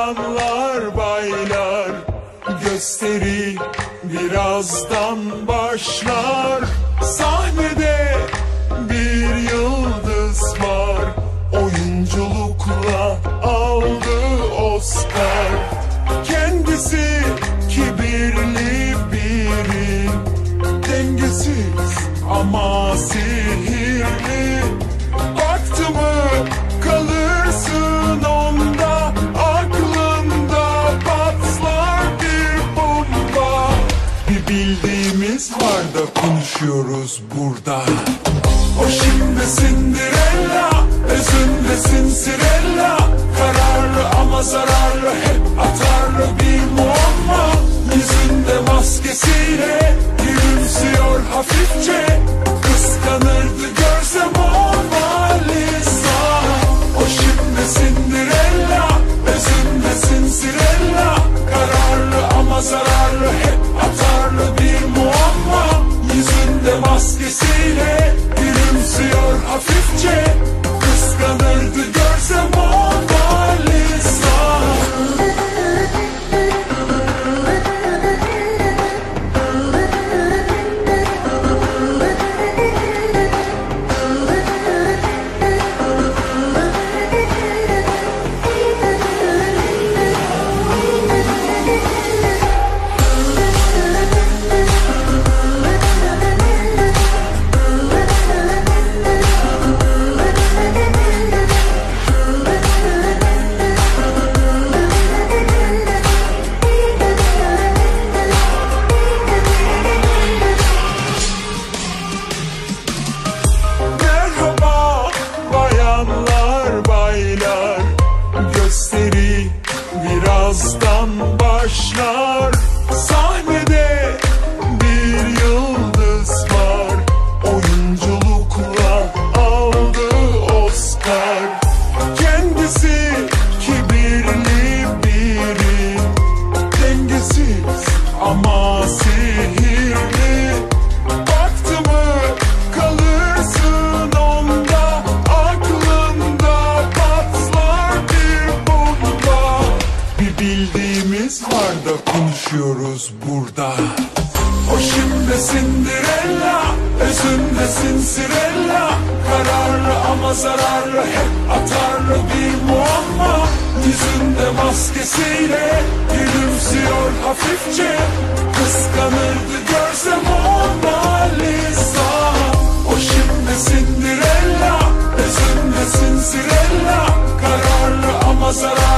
bayanlar baylar, gösteri birazdan başlar. Sahnede bir yıldız var, oyunculukla aldı Oscar. Kendisi kibirli biri, dengesiz ama sihirli. Baktı mı kalırsın onda, aklında patlar bir bomba. Bir bildiğimiz var da konuşuyoruz burada. O şimdi Cinderella, özünde Cinderella. Kararlı ama zararlı, hep atarlı bir muamma. Yüzünde maskesiyle gülümsüyor hafifçe. Kıskanırdı görse Mona Lisa. O şimdi Cinderella, özünde Cinderella. Kararlı ama zararlı, hep atarlı bir muamma. Yüzünde maskesiyle gülümsüyor hafifçe. Kıskanırdı görse Mona Lisa. Merhaba bayanlar baylar, gösteri birazdan başlar. Sahnede bir yıldız var, oyunculukla aldı Oscar. Kendisi kibirli biri, dengesiz ama sihirli. Baktı mı kalırsın onda, aklında patlar bir bomba. Bir bildiğimiz var da konuşuyoruz burada. O şimdi Cinderella, özünde Cinderella. Kararlı ama zararlı, hep atarlı bir muamma. Yüzünde maskesiyle gülümsüyor hafifçe. Kıskanırdı görse Mona Lisa. O şimdi Cinderella, özünde Cinderella. Kararlı ama zararlı,